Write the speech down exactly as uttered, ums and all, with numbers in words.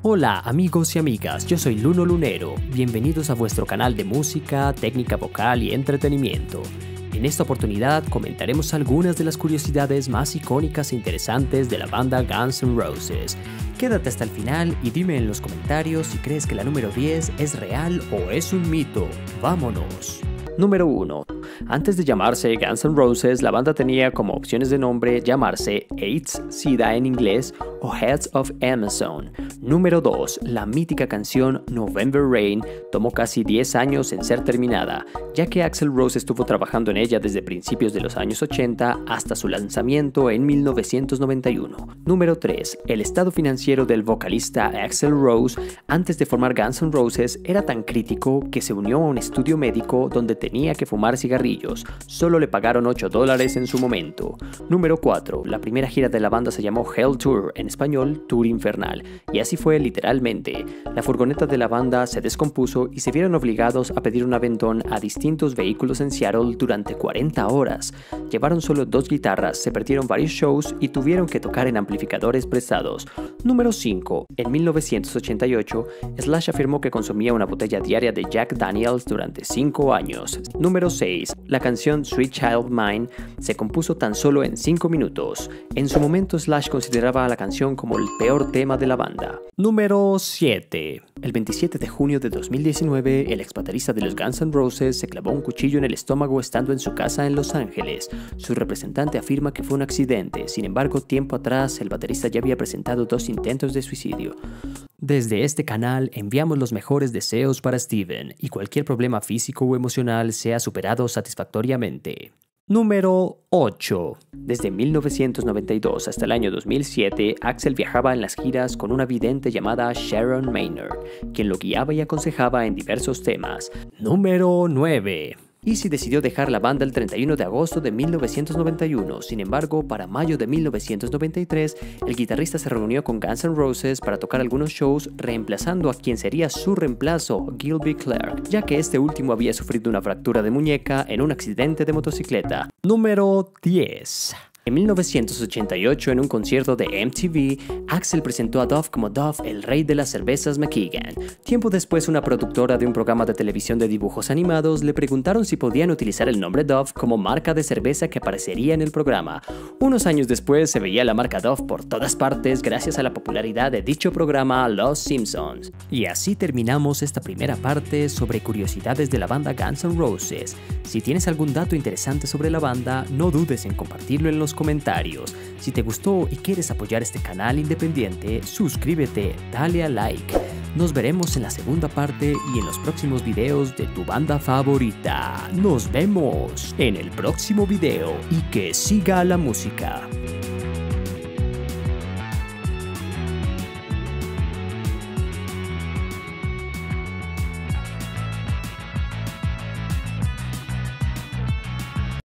Hola amigos y amigas, yo soy Luno Lunero, bienvenidos a vuestro canal de música, técnica vocal y entretenimiento. En esta oportunidad comentaremos algunas de las curiosidades más icónicas e interesantes de la banda Guns N' Roses. Quédate hasta el final y dime en los comentarios si crees que la número diez es real o es un mito. ¡Vámonos! Número uno. Antes de llamarse Guns N' Roses, la banda tenía como opciones de nombre llamarse AIDS, SIDA en inglés o Heads of Amazon. Número dos. La mítica canción November Rain tomó casi diez años en ser terminada, ya que Axl Rose estuvo trabajando en ella desde principios de los años ochenta hasta su lanzamiento en mil novecientos noventa y uno. Número tres. El estado financiero del vocalista Axl Rose antes de formar Guns N' Roses era tan crítico que se unió a un estudio médico donde tenía que fumar cigarrillos. Solo le pagaron ocho dólares en su momento. Número cuatro. La primera gira de la banda se llamó Hell Tour, en español Tour Infernal, y así fue literalmente. La furgoneta de la banda se descompuso y se vieron obligados a pedir un aventón a distintos vehículos en Seattle durante cuarenta horas. Llevaron solo dos guitarras, se perdieron varios shows y tuvieron que tocar en amplificadores prestados. Número cinco. En mil novecientos ochenta y ocho, Slash afirmó que consumía una botella diaria de Jack Daniels durante cinco años. Número seis. La canción Sweet Child Mine se compuso tan solo en cinco minutos. En su momento, Slash consideraba a la canción como el peor tema de la banda. Número siete. El veintisiete de junio de dos mil diecinueve, el ex baterista de los Guns N' Roses se clavó un cuchillo en el estómago estando en su casa en Los Ángeles. Su representante afirma que fue un accidente, sin embargo, tiempo atrás el baterista ya había presentado dos intentos de suicidio. Desde este canal enviamos los mejores deseos para Steven y cualquier problema físico o emocional sea superado satisfactoriamente. Número ocho. Desde mil novecientos noventa y dos hasta el año dos mil siete, Axl viajaba en las giras con una vidente llamada Sharon Maynard, quien lo guiaba y aconsejaba en diversos temas. Número nueve. Easy decidió dejar la banda el treinta y uno de agosto de mil novecientos noventa y uno, sin embargo, para mayo de mil novecientos noventa y tres, el guitarrista se reunió con Guns N' Roses para tocar algunos shows, reemplazando a quien sería su reemplazo, Gilby Clarke, ya que este último había sufrido una fractura de muñeca en un accidente de motocicleta. Número diez. En mil novecientos ochenta y ocho, en un concierto de M T V, Axl presentó a Duff como Duff, el rey de las cervezas McKagan. Tiempo después, una productora de un programa de televisión de dibujos animados le preguntaron si podían utilizar el nombre Duff como marca de cerveza que aparecería en el programa. Unos años después, se veía la marca Duff por todas partes gracias a la popularidad de dicho programa Los Simpsons. Y así terminamos esta primera parte sobre curiosidades de la banda Guns N' Roses. Si tienes algún dato interesante sobre la banda, no dudes en compartirlo en los comentarios. Si te gustó y quieres apoyar este canal independiente, suscríbete, dale a like. Nos veremos en la segunda parte y en los próximos videos de tu banda favorita. Nos vemos en el próximo video y que siga la música.